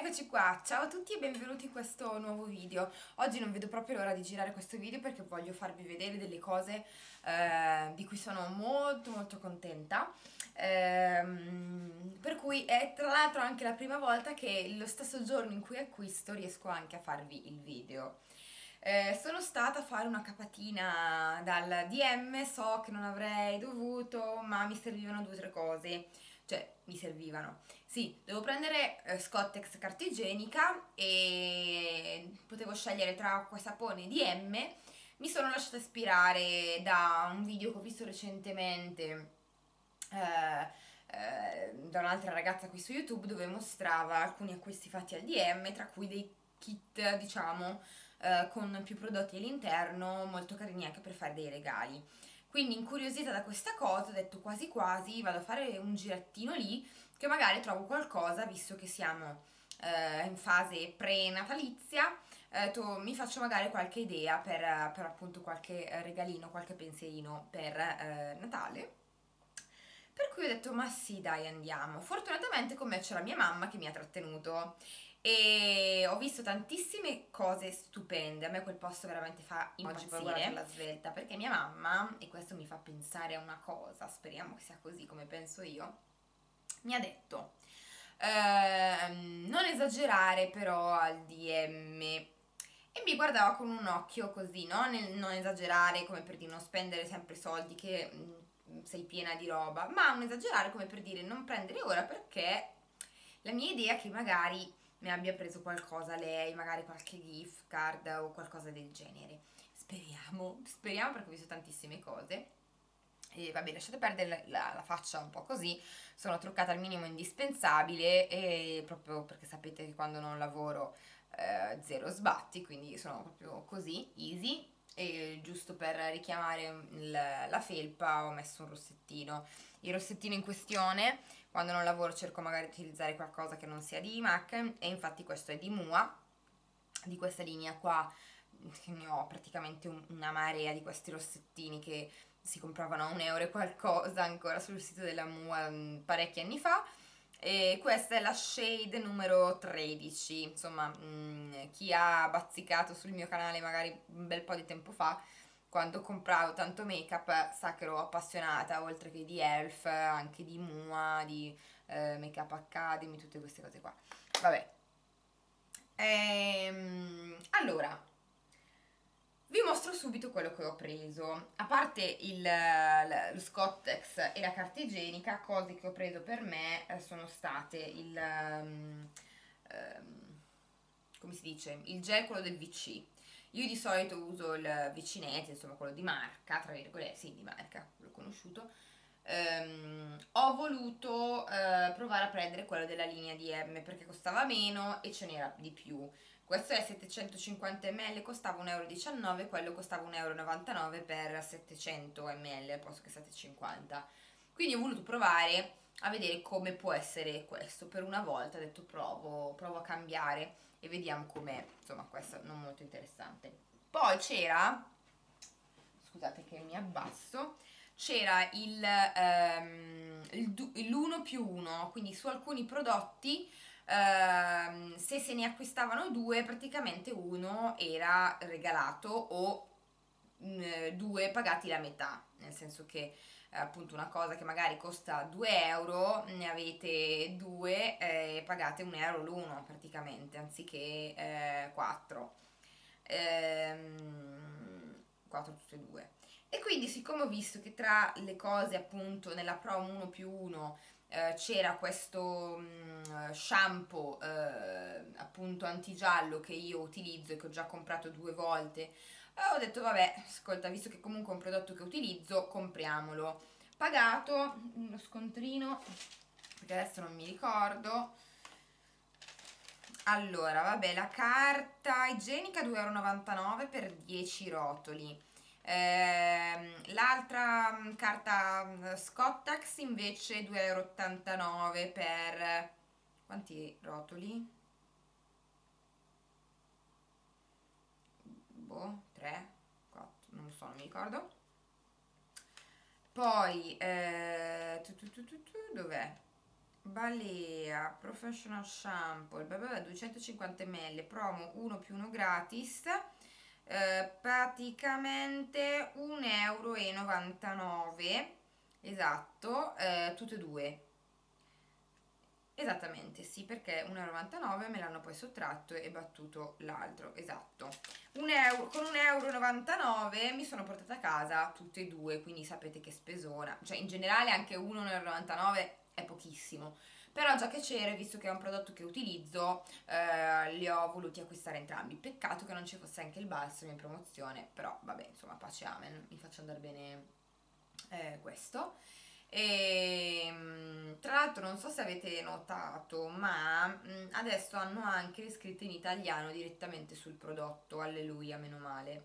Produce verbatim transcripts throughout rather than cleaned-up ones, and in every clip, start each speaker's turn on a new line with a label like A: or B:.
A: Eccoci qua, ciao a tutti e benvenuti in questo nuovo video. Oggi non vedo proprio l'ora di girare questo video perché voglio farvi vedere delle cose eh, di cui sono molto molto contenta. Ehm, per cui è tra l'altro anche la prima volta che lo stesso giorno in cui acquisto riesco anche a farvi il video. Eh, sono stata a fare una capatina dal D M, so che non avrei dovuto, ma mi servivano due o tre cose. Cioè, mi servivano. Sì, devo prendere eh, Scottex carta igienica e potevo scegliere tra acqua e sapone D M. Mi sono lasciata ispirare da un video che ho visto recentemente eh, eh, da un'altra ragazza qui su YouTube dove mostrava alcuni acquisti fatti al D M, tra cui dei kit, diciamo, eh, con più prodotti all'interno, molto carini anche per fare dei regali. Quindi incuriosita da questa cosa ho detto quasi quasi vado a fare un girettino lì che magari trovo qualcosa visto che siamo eh, in fase pre-natalizia, eh, to- mi faccio magari qualche idea per, per appunto qualche regalino, qualche pensierino per eh, Natale. Per cui ho detto ma sì dai andiamo. Fortunatamente con me c'era mia mamma che mi ha trattenuto e ho visto tantissime cose stupende. A me quel posto veramente fa impazzire alla svelta perché mia mamma, e questo mi fa pensare a una cosa, speriamo che sia così come penso io, mi ha detto ehm, non esagerare però al D M e mi guardava con un occhio così, no? Nel non esagerare come per dire non spendere sempre soldi che mh, sei piena di roba, ma non esagerare come per dire non prendere ora perché la mia idea è che magari mi abbia preso qualcosa lei, magari qualche gift card o qualcosa del genere. Speriamo, speriamo perché ho visto tantissime cose. E vabbè, lasciate perdere la, la, la faccia un po' così, sono truccata al minimo indispensabile e proprio perché sapete che quando non lavoro eh, zero sbatti, quindi sono proprio così, easy. E giusto per richiamare il, la felpa ho messo un rossettino. Il rossettino in questione, quando non lavoro cerco magari di utilizzare qualcosa che non sia di MAC e infatti questo è di Mua, di questa linea qua, che ne ho praticamente un, una marea di questi rossettini che si compravano a un euro e qualcosa ancora sul sito della Mua mh, parecchi anni fa. E questa è la shade numero tredici, insomma mh, chi ha bazzicato sul mio canale magari un bel po' di tempo fa quando compravo tanto make up sa che ero appassionata oltre che di Elf anche di Mua, di eh, Make Up Academy, tutte queste cose qua. Vabbè, ehm, allora vi mostro subito quello che ho preso. A parte il, lo Scottex e la carta igienica, cose che ho preso per me eh, sono state il um, um, come si dice? Il gel, quello del V C. Io di solito uso il Vicinete, insomma quello di marca, tra virgolette, sì, di marca, quello conosciuto. Um, ho voluto uh, provare a prendere quello della linea D M perché costava meno e ce n'era di più. Questo è settecentocinquanta millilitri, costava un euro e diciannove, quello costava un euro e novantanove per settecento millilitri al posto che settecentocinquanta. Quindi ho voluto provare a vedere come può essere questo. Per una volta ho detto provo, provo a cambiare e vediamo com'è. Insomma, questo non molto interessante. Poi c'era, scusate che mi abbasso, c'era il, ehm, l'uno più uno, quindi su alcuni prodotti ehm, se se ne acquistavano due praticamente uno era regalato o mh, due pagati la metà, nel senso che eh, appunto una cosa che magari costa due euro ne avete due e eh, pagate un euro l'uno praticamente anziché eh, quattro ehm, quattro tutte e due. E quindi siccome ho visto che tra le cose appunto nella promo uno più uno eh, c'era questo mh, shampoo eh, appunto antigiallo che io utilizzo e che ho già comprato due volte, eh, ho detto vabbè, ascolta, visto che comunque è un prodotto che utilizzo, compriamolo. Pagato lo scontrino, perché adesso non mi ricordo. Allora, vabbè, la carta igienica due e novantanove euro per dieci rotoli. Ehm, l'altra mm, carta mm, Scottex invece due e ottantanove euro per quanti rotoli? Boh, tre, quattro, non lo so, non mi ricordo. Poi, eh, tu, tu, tu, tu, tu, dov'è? Balea Professional Shampoo, bla bla bla, duecentocinquanta millilitri, promo uno più uno gratis, eh, praticamente un euro e novantanove, esatto, eh, tutte e due. Esattamente, sì, perché uno e novantanove me l'hanno poi sottratto e battuto l'altro, esatto. Un euro, con un euro e novantanove mi sono portata a casa tutte e due, quindi sapete che spesona. Cioè, in generale anche uno e novantanove è pochissimo. Però già che c'era, visto che è un prodotto che utilizzo, eh, li ho voluti acquistare entrambi. Peccato che non ci fosse anche il balsamo in promozione, però vabbè, insomma, pace amen, mi faccio andare bene eh, questo. E mm, tra l'altro non so se avete notato, ma mm, adesso hanno anche le scritte in italiano direttamente sul prodotto, alleluia, meno male.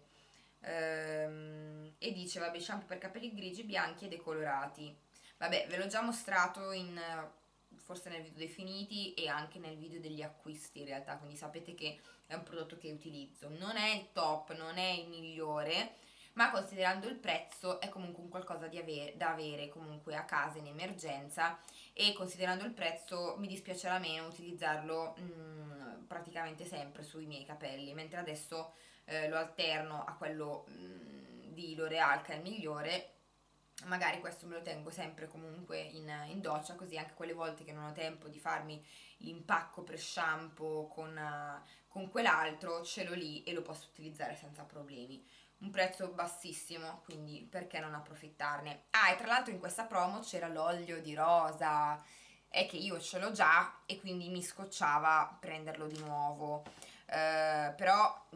A: Ehm, e dice, vabbè, shampoo per capelli grigi, bianchi e decolorati. Vabbè, ve l'ho già mostrato in, eh, forse nel video dei finiti e anche nel video degli acquisti in realtà, quindi sapete che è un prodotto che utilizzo. Non è il top, non è il migliore, ma considerando il prezzo è comunque un qualcosa di ave- da avere comunque a casa in emergenza, e considerando il prezzo mi dispiacerà meno utilizzarlo mm, praticamente sempre sui miei capelli, mentre adesso eh, lo alterno a quello mm, di L'Oreal che è il migliore. Magari questo me lo tengo sempre comunque in, in doccia, così anche quelle volte che non ho tempo di farmi l'impacco pre shampoo con, eh, con quell'altro, ce l'ho lì e lo posso utilizzare senza problemi. Un prezzo bassissimo, quindi perché non approfittarne? Ah, e tra l'altro in questa promo c'era l'olio di rosa, è che io ce l'ho già e quindi mi scocciava prenderlo di nuovo. Eh, però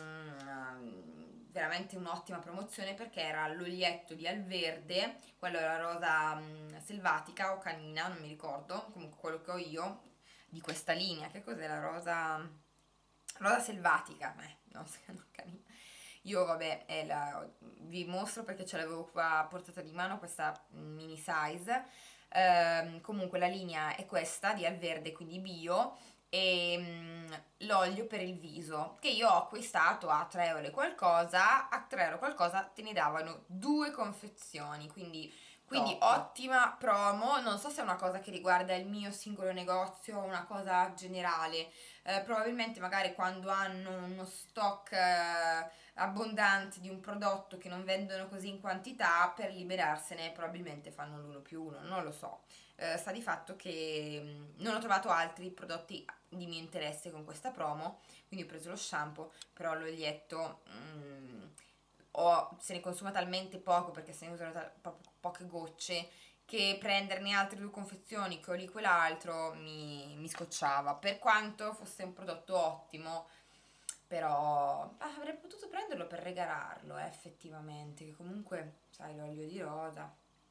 A: mm, veramente un'ottima promozione, perché era l'olietto di Alverde, quello era rosa mm, selvatica o canina, non mi ricordo, comunque quello che ho io di questa linea. Che cos'è la rosa? Rosa selvatica, eh, no, no, canina. Io vabbè, è la- vi mostro perché ce l'avevo qua a portata di mano, questa mini size. Ehm, comunque la linea è questa di Alverde, quindi bio, e mm, l'olio per il viso che io ho acquistato a tre euro e qualcosa. A tre euro e qualcosa te ne davano due confezioni, quindi, quindi
B: Top.
A: ottima promo. Non so se è una cosa che riguarda il mio singolo negozio o una cosa generale. Eh, probabilmente magari quando hanno uno stock eh, abbondante di un prodotto che non vendono così in quantità, per liberarsene probabilmente fanno l'uno più uno, non lo so. Eh, sta di fatto che mh, non ho trovato altri prodotti di mio interesse con questa promo, quindi ho preso lo shampoo, però l'olietto mm, ho- se ne consuma talmente poco, perché se ne usano ta- po- poche gocce, che prenderne altre due confezioni che ho lì quell'altro mi, mi scocciava. Per quanto fosse un prodotto ottimo, però ah, avrei potuto prenderlo per regalarlo, eh, effettivamente, che comunque, sai, l'olio di rosa.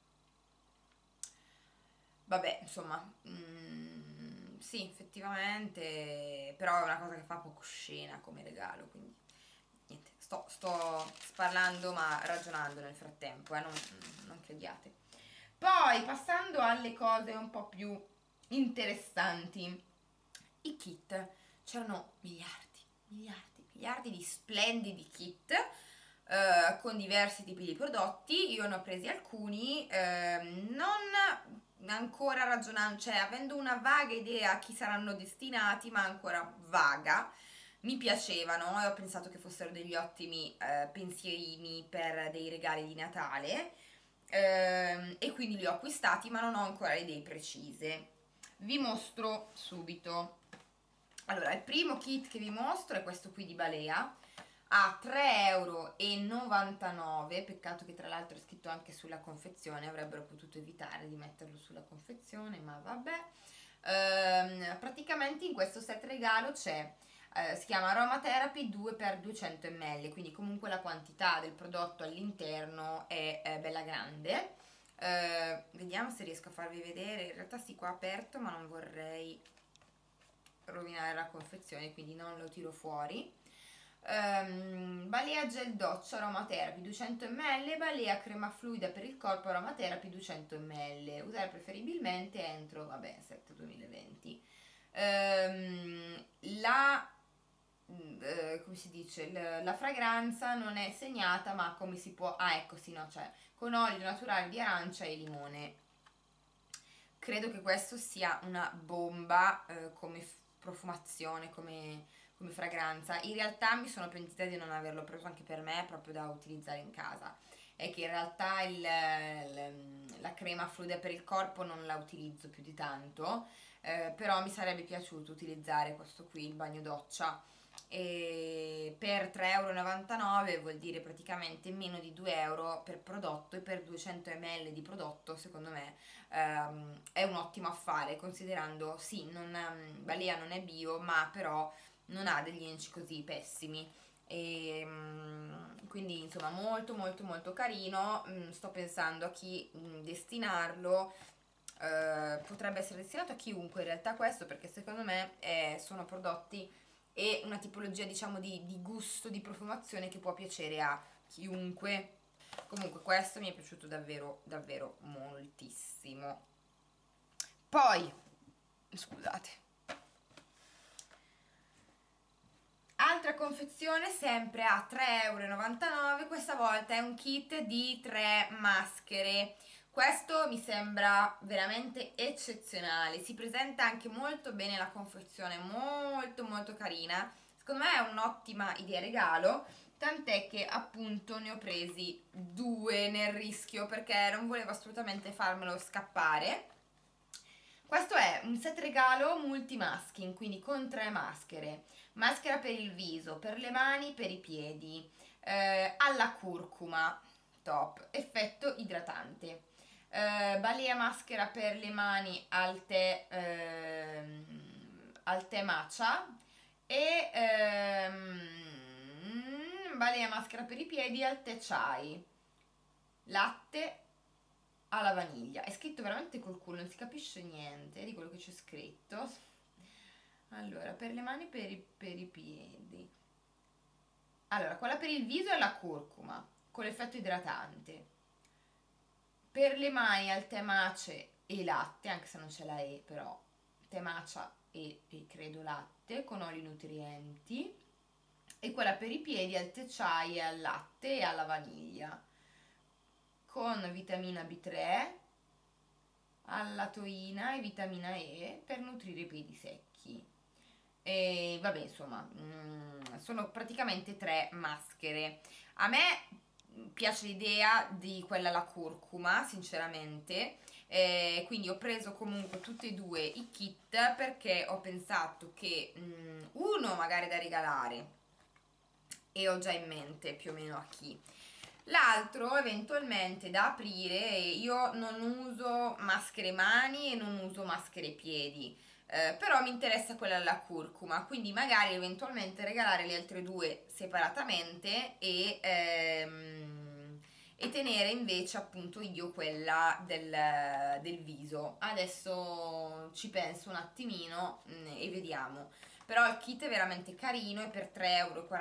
A: Vabbè, insomma, mm, sì, effettivamente, però è una cosa che fa poco scena come regalo, quindi niente, sto, sto parlando ma ragionando nel frattempo, eh, non, non crediate. Poi, passando alle cose un po' più interessanti, i kit. C'erano miliardi, miliardi, miliardi di splendidi kit eh, con diversi tipi di prodotti. Io ne ho presi alcuni, ehm, non ancora ragionando, cioè avendo una vaga idea a chi saranno destinati, ma ancora vaga. Mi piacevano e ho pensato che fossero degli ottimi eh, pensierini per dei regali di Natale, ehm, e quindi li ho acquistati, ma non ho ancora le idee precise. Vi mostro subito. Allora, il primo kit che vi mostro è questo qui di Balea a tre euro e novantanove. Peccato che tra l'altro è scritto anche sulla confezione, avrebbero potuto evitare di metterlo sulla confezione, ma vabbè. Ehm, praticamente in questo set regalo c'è, eh, si chiama Aromatherapy due per duecento millilitri, quindi comunque la quantità del prodotto all'interno è, è bella grande. Eh, vediamo se riesco a farvi vedere. In realtà sì, qua aperto, ma non vorrei rovinare la confezione, quindi non lo tiro fuori. Um, Balea gel doccia aromatherapy duecento millilitri, Balea crema fluida per il corpo aromatherapy duecento millilitri, usare preferibilmente entro, vabbè, sette duemilaventi. Um, la eh, come si dice, l- la fragranza non è segnata, ma come si può, ah ecco sì, no, cioè con olio naturale di arancia e limone. credo che questo sia una bomba eh, come profumazione, come, come fragranza. In realtà mi sono pentita di non averlo preso anche per me, proprio da utilizzare in casa. È che in realtà il, il, la crema fluida per il corpo non la utilizzo più di tanto, eh, però mi sarebbe piaciuto utilizzare questo qui, il bagno doccia, e per tre e novantanove euro vuol dire praticamente meno di due euro per prodotto, e per duecento millilitri di prodotto secondo me ehm, è un ottimo affare, considerando sì, non, ehm, Balea non è bio, ma però non ha degli inci così pessimi, e mm, quindi insomma molto molto molto carino. Mm, sto pensando a chi mm, destinarlo. Eh, potrebbe essere destinato a chiunque in realtà questo, perché secondo me eh, sono prodotti e una tipologia diciamo di, di gusto, di profumazione che può piacere a chiunque. Comunque questo mi è piaciuto davvero davvero moltissimo. Poi, scusate, altra confezione sempre a tre e novantanove euro, questa volta è un kit di tre maschere. Questo mi sembra veramente eccezionale, si presenta anche molto bene la confezione, molto molto carina, secondo me è un'ottima idea regalo, tant'è che appunto ne ho presi due nel rischio perché non volevo assolutamente farmelo scappare. Questo è un set regalo multimasking, quindi con tre maschere: maschera per il viso, per le mani, per i piedi, eh, alla curcuma, top, effetto idratante, eh, balea maschera per le mani al tè, ehm, al tè matcha, e ehm, balea maschera per i piedi al tè chai, latte alla vaniglia. È scritto veramente col culo, non si capisce niente di quello che c'è scritto. Allora, per le mani, per i, per i piedi. Allora, quella per il viso è la curcuma, con l'effetto idratante. Per le mani al tè matcha e latte, anche se non c'è la E, però tè matcha e, e credo latte, con oli nutrienti. E quella per i piedi al tè chai e al latte e alla vaniglia, con vitamina B tre, allatoina e vitamina E per nutrire i piedi secchi. E vabbè, insomma, mm, sono praticamente tre maschere. A me piace l'idea di quella alla curcuma, sinceramente, eh, quindi ho preso comunque tutti e due i kit perché ho pensato che mm, uno magari da regalare, e ho già in mente più o meno a chi. L'altro eventualmente da aprire. Io non uso maschere mani e non uso maschere piedi, eh, però mi interessa quella alla curcuma, quindi magari eventualmente regalare le altre due separatamente e, ehm, e tenere invece appunto io quella del, del viso. Adesso ci penso un attimino mm, e vediamo. Però il kit è veramente carino e per tre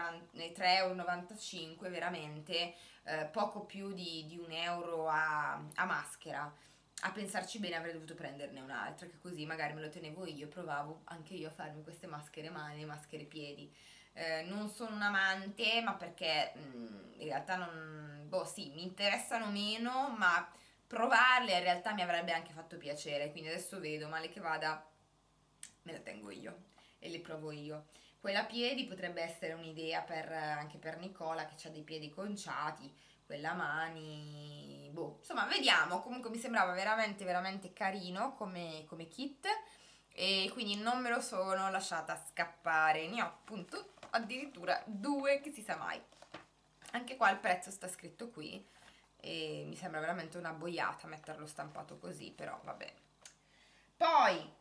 A: e novantacinque euro veramente eh, poco più di, di un euro a, a maschera. A pensarci bene avrei dovuto prenderne un'altra, che così magari me lo tenevo io e provavo anche io a farmi queste maschere mani e maschere piedi. Eh, non sono un amante, ma perché mh, in realtà non... boh sì, mi interessano meno, ma provarle in realtà mi avrebbe anche fatto piacere, quindi adesso vedo, male che vada, me la tengo io e le provo io. Quella a piedi potrebbe essere un'idea per, anche per Nicola che ha dei piedi conciati, quella a mani, boh, insomma vediamo. Comunque mi sembrava veramente veramente carino come, come kit, e quindi non me lo sono lasciata scappare, ne ho appunto addirittura due, che si sa mai. Anche qua il prezzo sta scritto qui e mi sembra veramente una boiata metterlo stampato così, però vabbè. Poi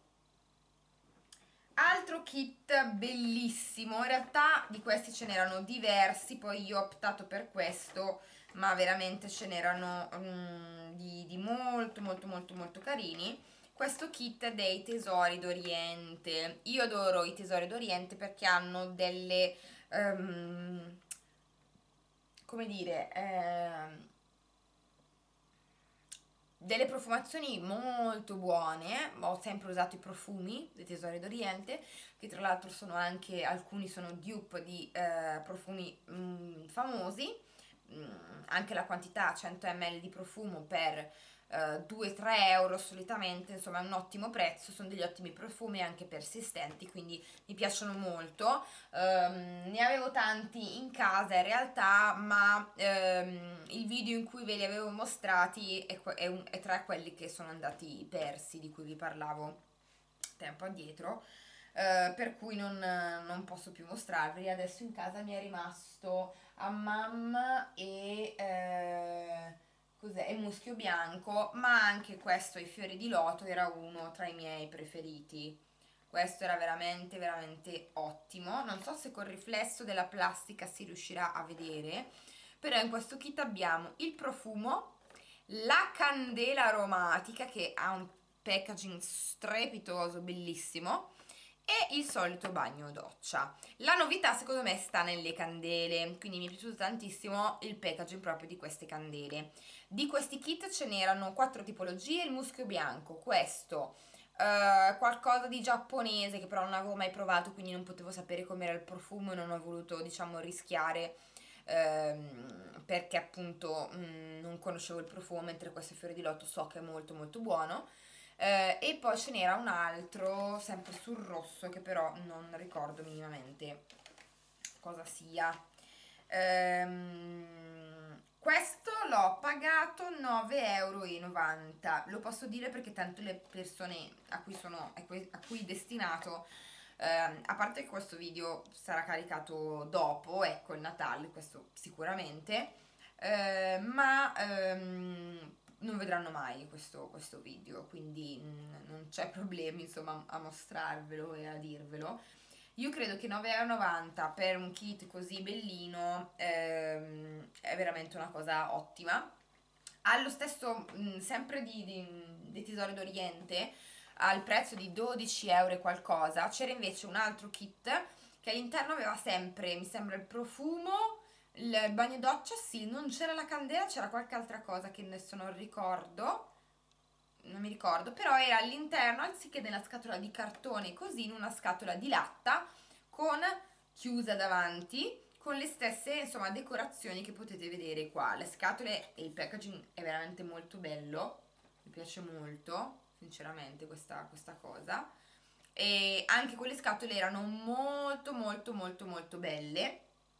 A: altro kit bellissimo, in realtà di questi ce n'erano diversi, poi io ho optato per questo, ma veramente ce n'erano um, di, di molto molto molto molto carini. Questo kit dei tesori d'Oriente. Io adoro i tesori d'Oriente perché hanno delle um, come dire um, delle profumazioni molto buone. Ho sempre usato i profumi dei tesori d'Oriente, che tra l'altro sono anche, alcuni sono dupe di eh, profumi mm, famosi. Mm, anche la quantità cento millilitri di profumo per eh, due tre euro solitamente, insomma è un ottimo prezzo, sono degli ottimi profumi anche persistenti, quindi mi piacciono molto. Um, ne avevo tanti in casa in realtà, ma um, il video in cui ve li avevo mostrati è, è, un, è tra quelli che sono andati persi, di cui vi parlavo tempo addietro. Uh, per cui non, non posso più mostrarveli. Adesso in casa mi è rimasto Hammam e eh, cos'è? Il muschio bianco, ma anche questo, i fiori di loto, era uno tra i miei preferiti. Questo era veramente veramente ottimo. Non so se col riflesso della plastica si riuscirà a vedere, però in questo kit abbiamo il profumo, la candela aromatica che ha un packaging strepitoso, bellissimo, e il solito bagno doccia. La novità secondo me sta nelle candele, quindi mi è piaciuto tantissimo il packaging proprio di queste candele. Di questi kit ce n'erano quattro tipologie: il muschio bianco, questo, Uh, qualcosa di giapponese che però non avevo mai provato, quindi non potevo sapere com'era il profumo e non ho voluto, diciamo, rischiare, ehm, perché appunto mh, non conoscevo il profumo, mentre questo fiore di loto so che è molto molto buono. Uh, e poi ce n'era un altro sempre sul rosso che però non ricordo minimamente cosa sia. Ehm, questo l'ho pagato nove e novanta euro. Lo posso dire perché tanto le persone a cui sono a cui, a cui è destinato, ehm, a parte che questo video sarà caricato dopo, ecco, il Natale, questo sicuramente, eh, ma ehm, non vedranno mai questo, questo video, quindi mh, non c'è problema, insomma, a mostrarvelo e a dirvelo. Io credo che nove e novanta euro per un kit così bellino ehm, è veramente una cosa ottima. Allo stesso, mh, sempre di, di, dei Tesori d'Oriente, al prezzo di dodici euro e qualcosa, c'era invece un altro kit che all'interno aveva sempre, mi sembra, il profumo, il bagno doccia, sì, non c'era la candela, c'era qualche altra cosa che adesso non ricordo, non mi ricordo, però era all'interno, anziché nella scatola di cartone così, in una scatola di latta con chiusa davanti, con le stesse, insomma, decorazioni che potete vedere qua. Le scatole e il packaging è veramente molto bello, mi piace molto sinceramente questa, questa cosa, e anche quelle scatole erano molto molto molto molto belle.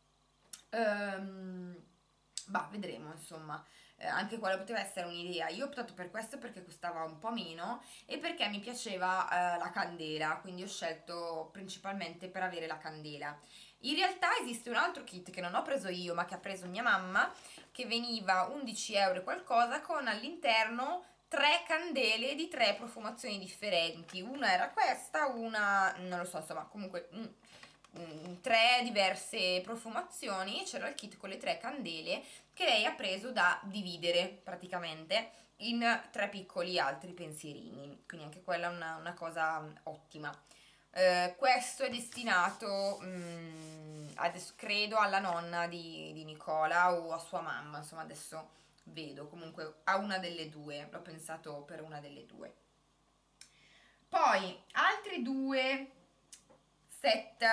A: Ehm, bah, vedremo, insomma. Eh, anche quella poteva essere un'idea. Io ho optato per questo perché costava un po' meno e perché mi piaceva eh, la candela, quindi ho scelto principalmente per avere la candela. In realtà esiste un altro kit che non ho preso io, ma che ha preso mia mamma, che veniva undici euro e qualcosa, con all'interno tre candele di tre profumazioni differenti. Una era questa, una non lo so, insomma, comunque mm, mm, tre diverse profumazioni. C'era il kit con le tre candele che lei ha preso da dividere praticamente in tre piccoli altri pensierini, quindi anche quella è una, una cosa ottima. Eh, questo è destinato, mm, adesso credo, alla nonna di, di Nicola o a sua mamma, insomma adesso vedo, comunque a una delle due, l'ho pensato per una delle due. Poi altri due set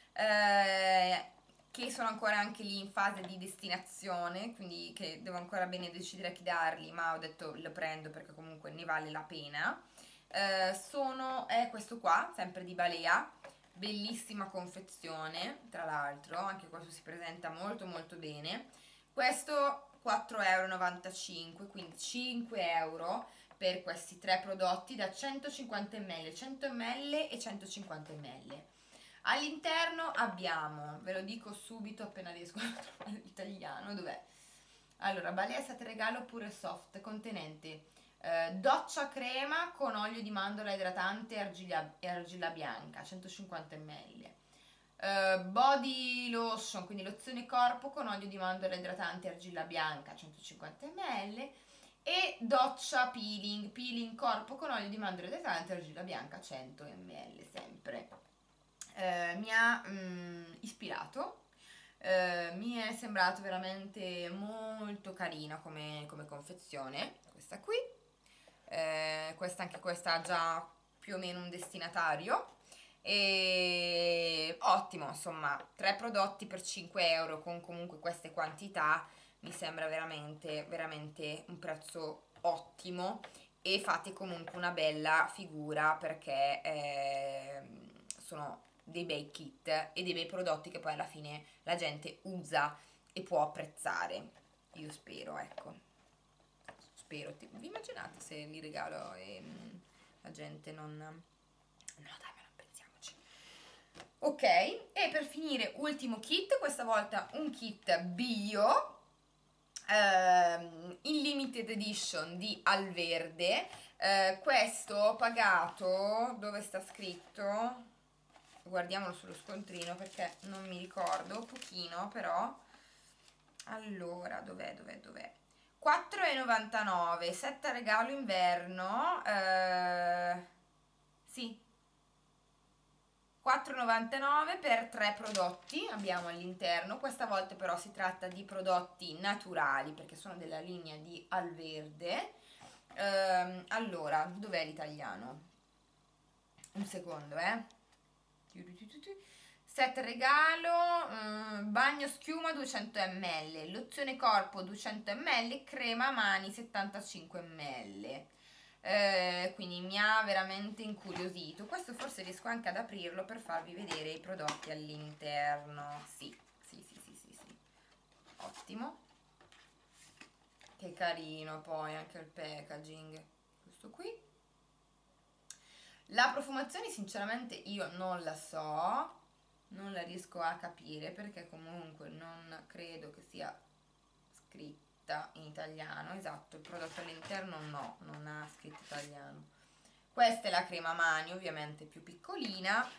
A: eh, che sono ancora anche lì in fase di destinazione, quindi che devo ancora bene decidere a chi darli, ma ho detto lo prendo perché comunque ne vale la pena. Eh, sono, è questo qua, sempre di Balea, bellissima confezione, tra l'altro, anche questo si presenta molto molto bene. Questo quattro e novantacinque euro, quindi cinque euro per questi tre prodotti da centocinquanta millilitri, cento millilitri e centocinquanta millilitri. All'interno abbiamo, ve lo dico subito appena riesco a trovare l'italiano, dov'è? Allora, Balea Sette Regalo Pure Soft, contenente eh, doccia crema con olio di mandorla idratante e argilla, e argilla bianca, centocinquanta millilitri. Uh, body lotion, quindi lozione corpo con olio di mandorla idratante e argilla bianca, centocinquanta millilitri. E doccia peeling, peeling corpo con olio di mandorla idratante e argilla bianca, cento millilitri sempre. Uh, mi ha mm, ispirato, uh, mi è sembrato veramente molto carina come, come confezione, questa qui. Uh, questa, anche questa ha già più o meno un destinatario. E ottimo, insomma, tre prodotti per cinque euro con comunque queste quantità mi sembra veramente veramente un prezzo ottimo, e fate comunque una bella figura, perché eh, sono dei bei kit e dei bei prodotti che poi alla fine la gente usa e può apprezzare, io spero, ecco, spero. Vi immaginate se li regalo e mh, la gente non... no dai, ma non pensiamoci. Ok, e per finire ultimo kit, questa volta un kit bio, Uh, in limited edition di Alverde. Uh, questo ho pagato, dove sta scritto? Guardiamolo sullo scontrino perché non mi ricordo, pochino però. Allora, dov'è, dov'è, dov'è? quattro e novantanove, set a regalo inverno. Uh, sì, quattro e novantanove per tre prodotti abbiamo all'interno. Questa volta però si tratta di prodotti naturali perché sono della linea di Alverde. Ehm, allora, dov'è l'italiano? Un secondo, eh. Set regalo, um, bagno schiuma duecento millilitri, lozione corpo duecento millilitri, crema mani settantacinque millilitri. Eh, quindi mi ha veramente incuriosito. Questo forse riesco anche ad aprirlo per farvi vedere i prodotti all'interno. Sì, sì, sì, sì, sì, sì. Ottimo. Che carino poi anche il packaging. Questo qui. La profumazione sinceramente io non la so, non la riesco a capire perché comunque non credo che sia scritta in italiano. Esatto, il prodotto all'interno no, non ha scritto italiano. Questa è la crema mani, ovviamente più piccolina,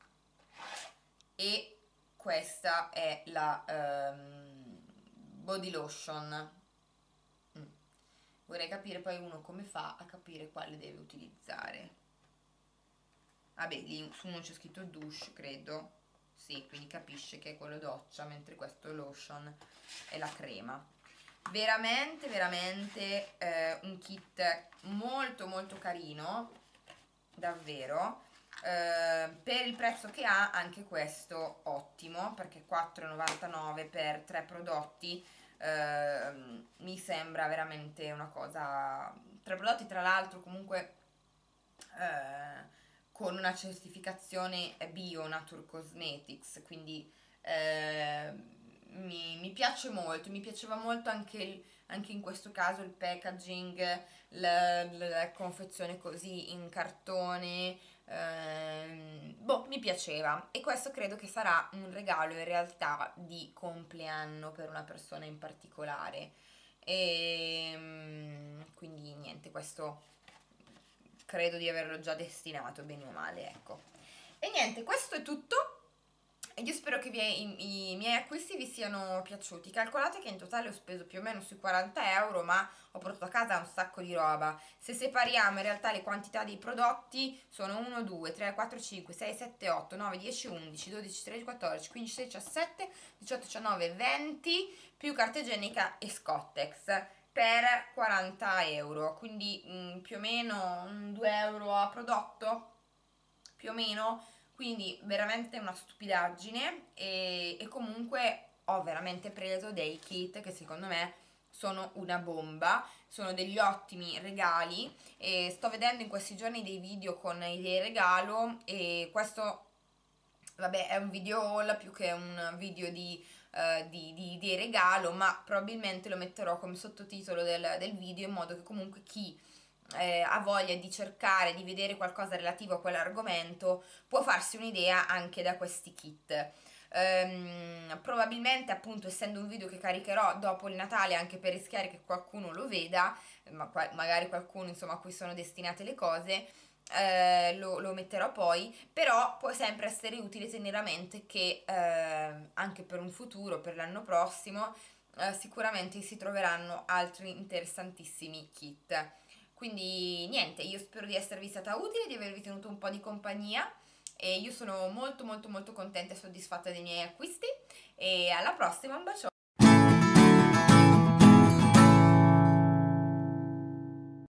A: e questa è la um, body lotion. mm. Vorrei capire poi uno come fa a capire quale deve utilizzare. Vabbè, lì su uno c'è scritto douche, credo. Sì, quindi capisce che è quello doccia, mentre questo lotion è la crema. Veramente, veramente eh, un kit molto molto carino, davvero. Eh, per il prezzo che ha, anche questo ottimo, perché quattro e novantanove per tre prodotti eh, mi sembra veramente una cosa... Tre prodotti, tra l'altro, comunque... Eh, con una certificazione bio Nature Cosmetics, quindi eh, mi, mi piace molto, mi piaceva molto anche, il, anche in questo caso il packaging, la, la confezione così in cartone, ehm, boh, mi piaceva, e questo credo che sarà un regalo in realtà di compleanno per una persona in particolare, e quindi niente, questo credo di averlo già destinato bene o male, ecco. E niente, questo è tutto. Io spero che i, i, i miei acquisti vi siano piaciuti. Calcolate che in totale ho speso più o meno sui quaranta euro, ma ho portato a casa un sacco di roba. Se separiamo in realtà le quantità dei prodotti sono uno, due, tre, quattro, cinque, sei, sette, otto, nove, dieci, undici, dodici, tredici, quattordici, quindici, sedici, diciassette, diciotto, diciannove, venti, più carta igienica e Scottex per quaranta euro, quindi mh, più o meno due euro a prodotto, più o meno, quindi veramente una stupidaggine, e, e comunque ho veramente preso dei kit che secondo me sono una bomba, sono degli ottimi regali, e sto vedendo in questi giorni dei video con idee regalo, e questo vabbè è un video haul più che un video di Uh, di, di, di regalo, ma probabilmente lo metterò come sottotitolo del, del video, in modo che comunque chi eh, ha voglia di cercare di vedere qualcosa relativo a quell'argomento può farsi un'idea anche da questi kit. Um, probabilmente, appunto, essendo un video che caricherò dopo il Natale, anche per rischiare che qualcuno lo veda, ma magari qualcuno insomma a cui sono destinate le cose, eh, lo, lo metterò poi, però può sempre essere utile tenere a mente che eh, anche per un futuro, per l'anno prossimo, eh, sicuramente si troveranno altri interessantissimi kit. Quindi niente, io spero di esservi stata utile, di avervi tenuto un po' di compagnia, e io sono molto molto molto contenta e soddisfatta dei miei acquisti, e alla prossima, un bacione!